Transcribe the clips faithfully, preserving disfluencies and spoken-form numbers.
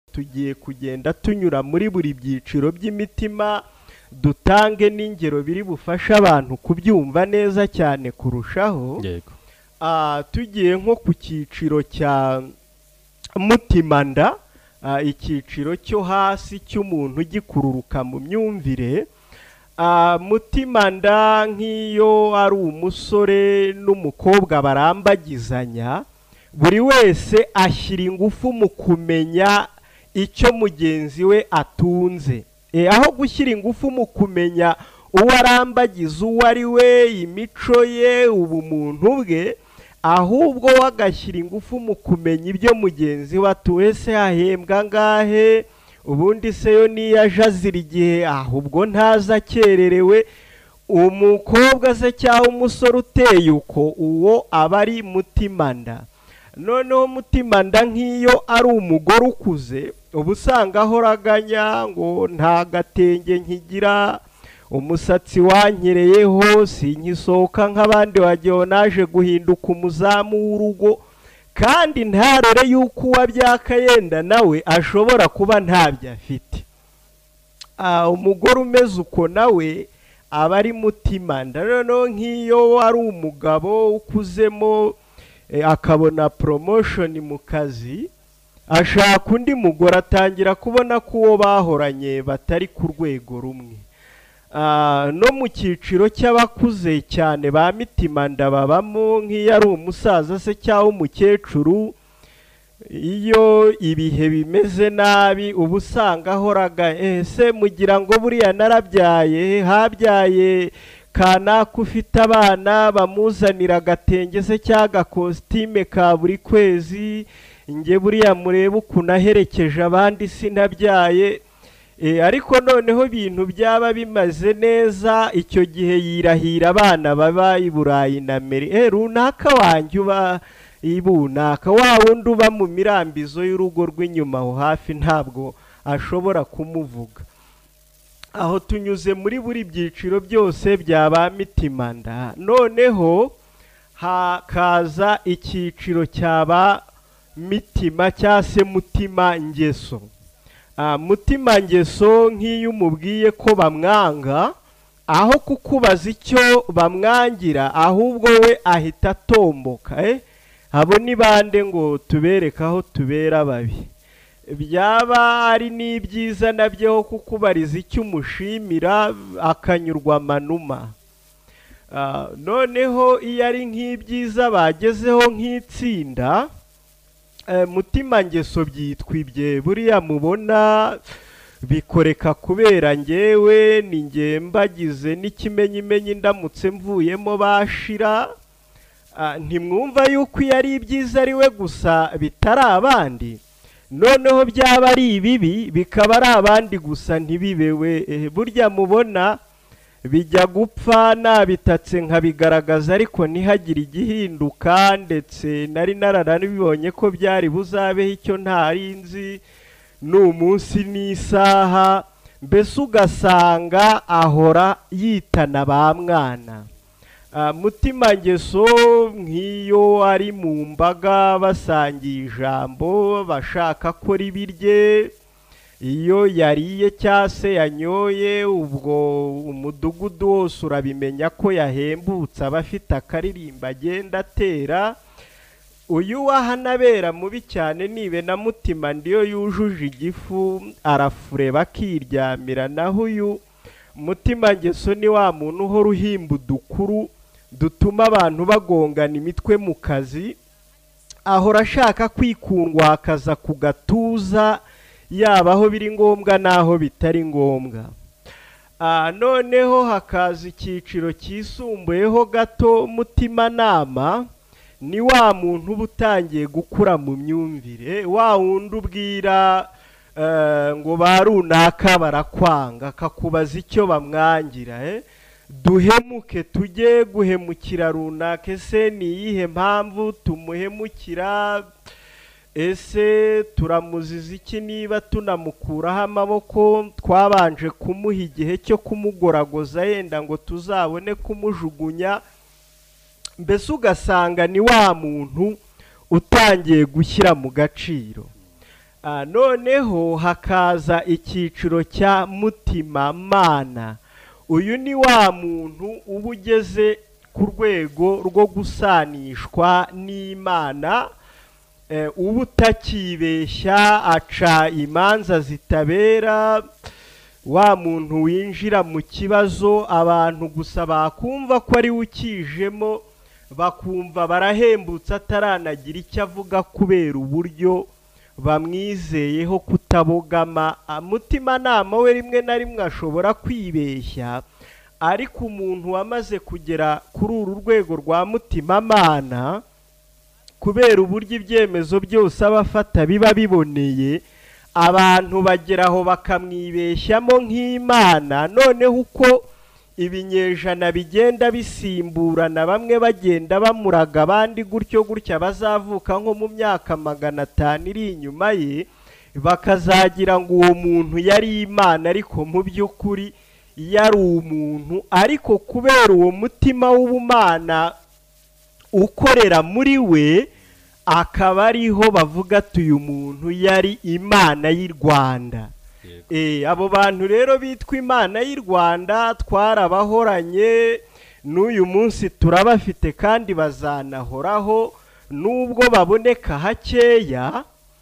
tugiye kugenda tunyura muri buri byiciro by'imitima, dutange n'ingero biri bufasha abantu kubyumva neza cyane kurushaho. Yego. Ah, tugiye nko ku cyiciro cya mutima nda, ah, icyiciro cyo hasi cy'umuntu gikururuka mu myumvire. Ah, mutima nda nk'iyo ari umusore n'umukobwa barambagizanya, buri wese ashyira ingufu mu kumenya icyo mugenzi we atunze. E, aho gushyira ingufu mu kumenya uwo arambagiza uwo ari we, imico ye, ubumuntu bwe, ahubwo wagashyira ingufu mu kumenya ibyo mugenzi we atuwe, se hahembwa ngahe, ubundi se yo niyo aje azira igihe ahubwo ntaza akererewe. Umukobwa se cyangwa umusore uteye uko, uwo aba ari mutima nda. Noneho mutima nda nk'iyo ari umugore ukuze, uba usanga ahoraganya ngo nta gatenge nkigira, umusatsi wanyereyeho, sinkisohoka nk'abandi, wagiye naje guhinduka umuzamu w'urugo, kandi ntarore yuko uwabyaka yenda nawe ashobora kuba ntabyo afite. Ah, umugore umeze uko nawe aba ari mutima nda. Noneho nk'iyo ari umugabo ukuzemo e, akabona promotion mu kazi, ashaka undi mugore, atangira kubona ko uwo bahoranye batari ku rwego rumwe. Uh, no mu cyiciro cy'abakuze cyane ba mitima nda babamo, nk'iyo ari umusaza se cyangwa umukecuru, iyo ibihe bimeze nabi uba usanga ahoraga ese mugira ngo buriya narabyaye, habyaye kanaka ufite abana bamuzanira agatenge se cyangwa kositime ka buri kwezi, nge buriya murebe ukuntu aherekeje abandi sinabyaye. E, ariko noneho ibintu byaba bimaze neza, icyo gihe yirahira abana baba i Burayi na Meri, e, runaka wanjye uba ibunaka, wa wundi uba mu mirambizo y'urugo rw'inyuma aho hafi ntabwo ashobora kumuvuga. Aho tunyuze muri buri byiciro byose byaba mitima nda. Noneho hakaza icyiciro cyaba mitima cyangwa se mutima ngeso. Uh, mutima ngeso nk'iyo umubwiye ko bamwanga, aho kukubaza icyo bamwangira ahubwo we ahita atomboka. eh? Abo ni bande ngo tubereke aho tubera babi. Byaba ari n'ibyiza nabyo kukubariza icyo umushimira akanyurwa amanuma. Uh, noneho iyo ari nk'ibyiza bagezeho nk'itsinda, Uh, mutima ngeso byitwa ibye, buriya mubona bikoreka kubera ngewe ni nge mbagize n'ikimenyimenyi ndamutse mvuyemo bashira. Uh, ntimwumva yuko iyo ari ibyiza ari we gusa bitari abandi, noneho byaba ari ibibi bikaba ari abandi gusa ntibibewe. Eh, burya mubona bijya gupfa nabitatse nkabigaragaza ariko ntihagire igihinduka, ndetse nari naranabibonye ko byari buzabeho icyo ntari nzi n'umunsi n'isaha, mbese ugasanga ahora yitana ba mwana. Uh, mutima ngeso nk'iyo ari mu mbaga basangiye ijambo bashaka ko ribirye, iyo yariye cyangwa se yanyoye, ubwo umudugudu wose urabimenya ko yahembutse, aba afite akaririmba agenda atera. Uyu wahanabera mubi cyane nibe na mutima ndiyo yujuje igifu arafureba akiryamira. Naho uyu mutima ngeso ni wa muntu uhora uhimba udukuru dutuma abantu bagongana imitwe mu kazi, ahora ashaka kwikundwa akaza ku gatuza, yaba aho biri ngombwa n'aho bitari ngombwa. Uh, noneho hakaza icyiciro cyisumbuyeho gato, mutima nama ni wa muntu uba utangiye gukura mu myumvire, wa wundi ubwira uh, ngo ba runaka barakwanga, akakubaza icyo bamwangira. eh? Duhemuke tujye guhemukira runaka, ese ni iyihe mpamvu tumuhemukira? Ese turamuziza iki niba tunamukuraho amaboko twabanje kumuha igihe cyo kumugoragoza yenda ngo tuzabone kumujugunya? Mbese ugasanga ni wa muntu utangiye gushyira mu gaciro. noneho hakaza icyiciro cya mutima mana. Uyu ni wa muntu uba ugeze ku rwego rwo gusanishwa n'Imana, uba utakibeshya, aca imanza zitabera, wa muntu winjira mu kibazo abantu gusa bakumva ko ari ukijemo, bakumva barahembutse ataranagira icyo avuga kubera uburyo bamwizeyeho kutabogama. Mutima nama we rimwe na rimwe ashobora kwibeshya, ariko umuntu wamaze kugera kuri uru rwego rwa mutima mana, kubera uburyo ibyemezo byose abafata biba biboneye, abantu bageraho bakamwibeshyamo nk'Imana. Noneho uko ibinyejana bigenda bisimburana, bamwe bagenda bamuraga abandi gutyo gutya, bazavuka nko mu myaka magana atanu iri inyuma ye bakazagira ngo uwo muntu yari Imana, ariko mu by'ukuri yari umuntu. Ariko kubera uwo mutima w'ubumana ukorera muri we, akaba ariho bavuga ati uyu muntu yari Imana y'u Rwanda. Eh, abo bantu rero bitwa Imana y'u Rwanda twarabahoranye, n'uyu munsi turabafite kandi bazanahoraho, nubwo baboneka hakeya,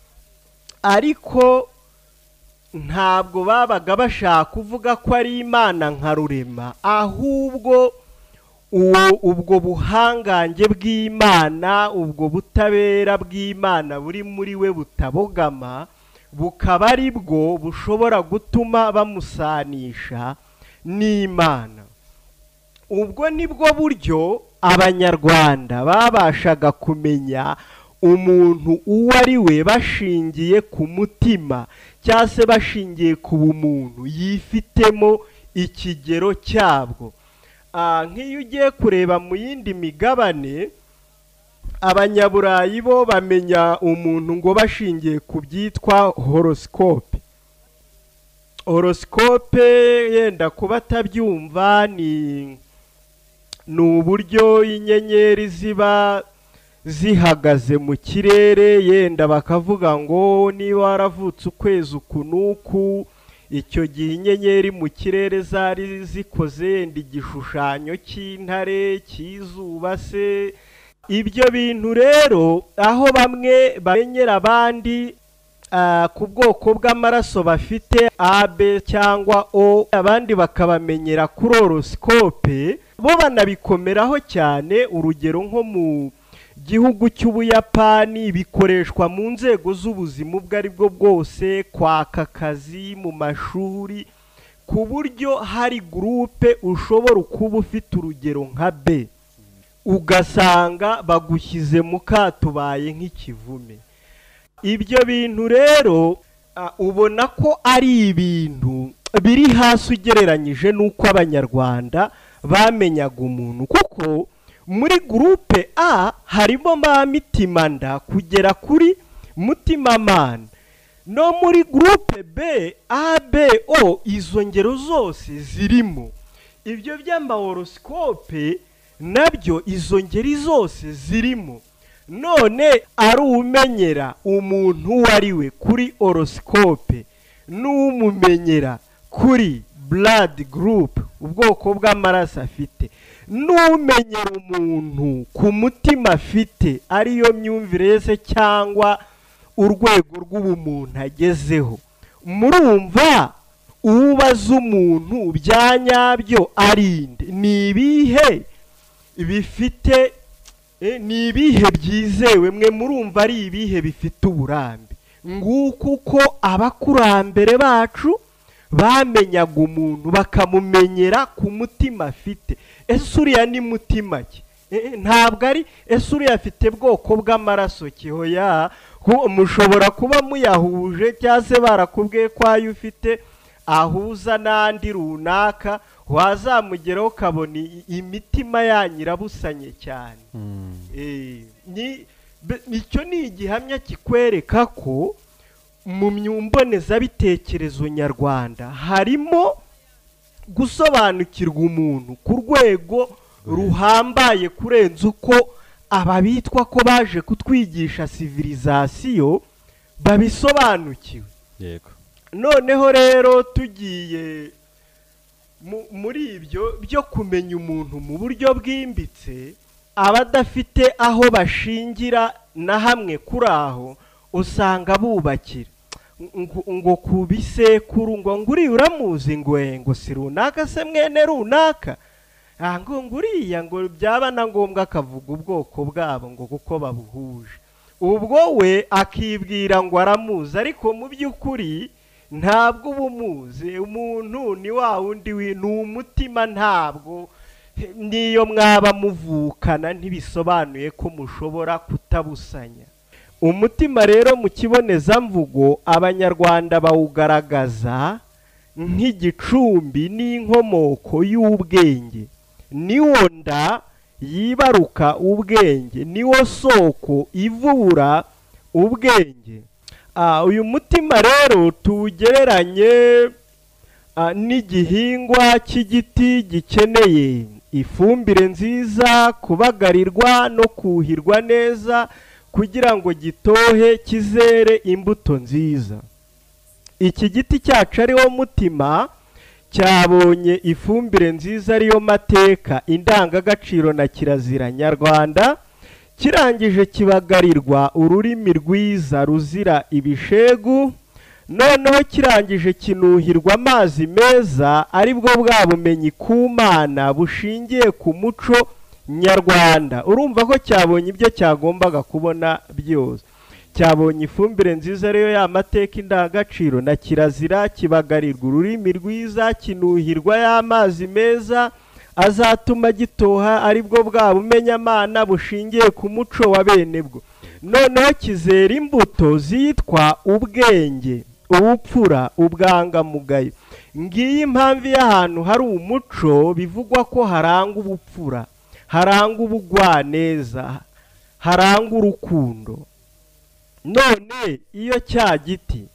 ariko ntabwo babaga bashaka kuvuga ko ari Imana nka Rurema, ahubwo uwo ubwo buhangange bw'Imana, ubwo butabera bw'Imana buri muri we butabogama, bukaba ari bwo bushobora gutuma bamusanisha n'Imana. Ubwo nibwo buryo Abanyarwanda babashaga kumenya umuntu uwo ari we bashingiye ku mutima, cyangwa se bashingiye ku bumuntu yifitemo ikigero cyabwo. Nk'iyo ugiye kureba mu yindi migabane, Abanyaburayi bo bamenya umuntu ngo bashingiye ku byitwa horoscope. Horoscope yenda kuba atabyumva, ni ni uburyo inyenyeri ziba zihagaze mu kirere, yenda bakavuga ngo niba waravutse ukwezi uku n'uku, icyo gihe inyenyeri mu kirere zari zikoze yenda igishushanyo cy'intare, cy'izuba se. Ibyo bintu rero aho bamwe bamenyera abandi ku bwoko bw'amaraso bafite A B cyangwa O, abandi bakabamenyera kuri horoscope, bo banabikomeraho cyane. Urugero nko mu gihugu cy'Ubuyapani bikoreshwa mu nzego z'ubuzima ubwo ari bwo bwose, kwaka akazi, mu mashuri, ku buryo hari gurupe ushobora kuba ufite urugero nka B, ugasanga bagushyize mu kato ubaye nk'ikivume. Ibyo bintu rero ubona ko ari ibintu biri hasi ugereranyije n'uko Abanyarwanda bamenyaga umuntu, kuko muri gurupe A harimo ba mitimanda kugera kuri mutimamana, no muri gurupe B A B O izo ngero zose zirimo. Ibyo by'amahoroscope nabyo izo ngeri zose zirimo. None ari umenyera umuntu uwo ari we kuri horoscope, n'umumenyera kuri blood group, ubwoko bw'amaraso afite, n'umenyera umuntu ku mutima afite, ariyo myumvire se cyangwa urwego rw'ubumuntu agezeho. Murumva ubaza umuntu bya nyabyo arinde, ni ibihe bifite ni ibihe byizewe? Mwe murumva ari ibihe bifite uburambe? Nguko uko abakurambere bacu bamenyaga umuntu, bakamumenyera ku mutima afite. Ese uriya ni mutima ki? Ntabwo ari ese uriya afite bwoko bw'amaraso ki? Hoya, mushobora kuba muyahuje, cyangwa se barakubwiye ko ayo ufite ahuza n'andi runaka, wazamugeraho ukabona imitima yanyu irabusanye cyane. Icyo ni igihamya kikwereka ko mu mbonezabitekerezo nyarwanda harimo gusobanukirwa umuntu ku rwego ruhambaye kurenza uko aba bitwa ko baje kutwigisha civilisation babisobanukiwe. yego noneho rero tugiye muri ibyo byo kumenya umuntu mu buryo bwimbitse, abadafite aho bashingira na hamwe kuri aho, usanga bubakira ngo ku bisekuru, ngo nguriya uramuzi, ngo ngo si runaka se mwene runaka, ngo nguriya, ngo byaba na ngombwa akavuga ubwoko bwabo ngo kuko babuhuje. ubwo we akibwira ngo aramuzi, ariko mu by'ukuri ntabwo uba umuzi. umuntu ni wa wundi, ni umutima, ntabwo niyo mwaba muvukana ntibisobanuye ko mushobora kutabusanya. umutima rero mu kibonezamvugo abanyarwanda bawugaragaza nk'igicumbi n'inkomoko y'ubwenge, niwo nda yibaruka ubwenge, niwo soko ivura ubwenge. uyu mutima rero tuwugereranye n'igihingwa cy'igiti gikeneye ifumbire nziza, kubagarirwa no kuhirwa neza kugira ngo gitohe kizere imbuto nziza. iki giti cyacu ariwo mutima cyabonye ifumbire nziza ariyo mateka, indangagaciro na kirazira nyarwanda, kirangije kibagarirwa ururimi rwiza ruzira ibishegu, noneho kirangije kinuhirwa amazi meza aribwo bwa bumenyi ku Mana bushingiye ku muco nyarwanda. urumva ko cyabonye ibyo cyagombaga kubona byose. cyabonye ifumbire nziza ariyo ya mateka, indangagaciro na kirazira, kibagarirwa ururimi rwiza, kinuhirwa y'amazi meza azatuma gitoha aribwo bwa bumenyamana bushingiye ku muco wa bene bwo. noneho kizera imbuto zitwa ubwenge, ubupfura, ubwangamugayo. ngiyi impamvu y'ahantu hari umuco bivugwa ko haranga ubupfura, haranga ubugwaneza, haranga urukundo. none iyo cya giti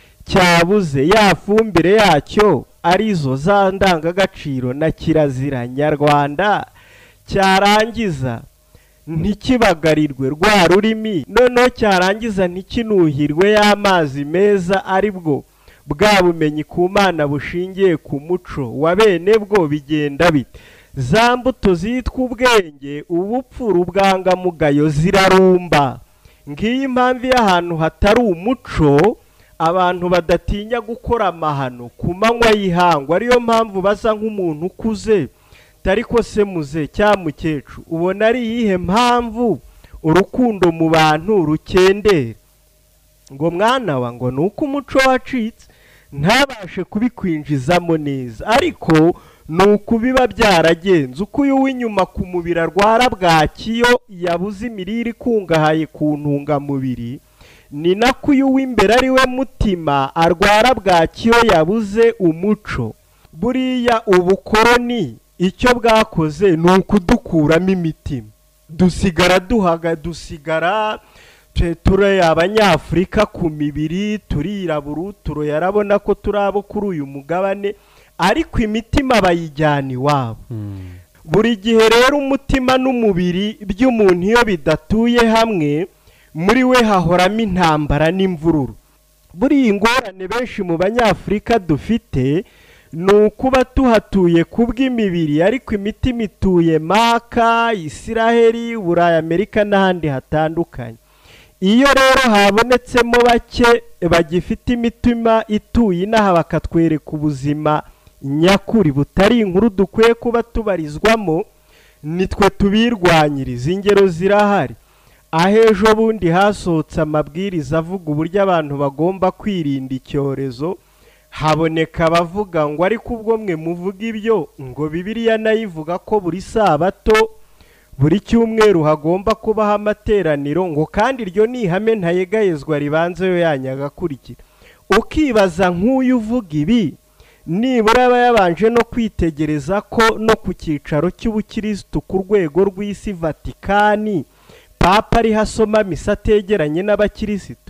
cyabuze ya fumbire yacyo arizo za ndangagaciro na kirazira nyarwanda, cyarangiza ntikibagarirwe rwa rurimi, noneho cyarangiza ntikinuhirwe y'amazi meza aribwo bwa bumenyi ku Mana bushingiye ku muco wa bene bwo, bigenda bite? za mbuto zitwa ubwenge, ubupfura, ubwangamugayo zirarumba. ngiyi impamvu y'ahantu hatari umuco abantu badatinya gukora amahano ku manywa y'ihangwa. ariyo mpamvu basa nk'umuntu ukuze, ariko se muze cya mukecuru, ubona ari iyihe mpamvu urukundo mu bantu rukendera? ngo mwana wa, ngo nuko umuco wacitse ntabashe kubikwinjizamo neza, ariko nuko biba byaragenze. uko uyu w'inyuma ku mubiri arwara bwakiyo yabuze imirire ikungahaye ku ntungamubiri, ni nako uyu w'imbere ari we mutima arwara bwakiyo yabuze umuco. buriya ubukoroni icyo bwakoze ni ukudukuramo imitima, dusigara duhaga, dusigara turi abanyafurika ku mibiri, turirabura, turo yarabona ko turi abo kuri uyu mugabane, ariko imitima bayijyana iwabo. buri gihe rero umutima n'umubiri by'umuntu iyo bidatuye hamwe, muri we hahoramo intambara n'imvururu. buriya ingorane benshi mu banyafurika dufite ni ukuba tuhatuye kubw'imibiri, ariko imitima ituye Maka, Isiraheli, Burayi, Amerika n'ahandi hatandukanye. iyo rero habonetsemo bake bagifite imitima ituye inaha bakatwereka ubuzima nyakuri butari inkuru dukwiye kuba tubarizwamo, nitwe tubirwanyiriza. ingero zirahari. aho ejo bundi hasohotse amabwiriza avuga uburyo abantu bagomba kwirinda icyorezo, haboneka abavuga ngo ariko ubwo mwe muvuga ibyo, ngo Bibiliya nayo ivuga ko buri sabato buri cyumweru hagomba kubaho amateraniro, ngo kandi iryo ni ihame ntayegayezwa ribanza yo yanyagakurikira. ukibaza nk'uyu uvuga ibi nibura aba yabanje no kwitegereza ko no ku cyicaro cy'ubukirisitu ku rwego rw'isi Vatikani papa ari hasoma misa ategeranye n'abakirisitu.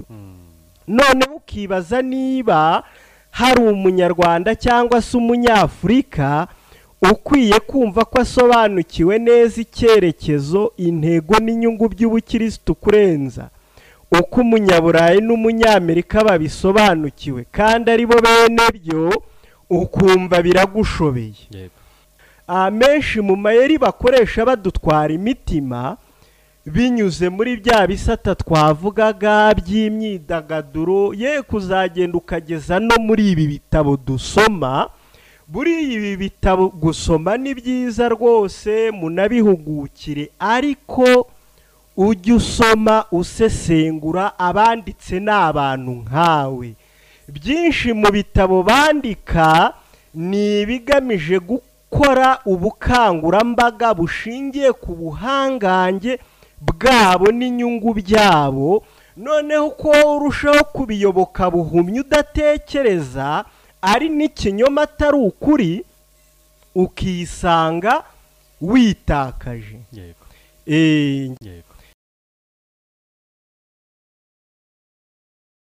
none ukibaza niba hari umunyarwanda cyangwa se umunyafurika ukwiye kumva ko asobanukiwe neza icyerekezo, intego n'inyungu by'ubukirisitu kurenza uko umunyaburayi n'umunyamerika babisobanukiwe kandi ari bo bene byo, ukumva biragushobeye. Amenshi mu mayeri bakoresha badutwara imitima binyuze muri bya bisata twavugaga by'imyidagaduro, ye kuzagenda ukageza no muri ibi bitabo dusoma. Buri ibi bitabo gusoma ni byiza rwose, munabihugukire, ariko ujye usoma usesengura. Abanditse n'abantu nkawe. Byinshi mu bitabo bandika ni ibigamije gukora ubukangurambaga bushingiye ku buhangange bwabo n'inyungu byabo, noneho ko urushaho kubiyoboka buhumye udatekereza, ari n'ikinyoma atari ukuri, ukisanga witakaje. Yego. Eh, Yego.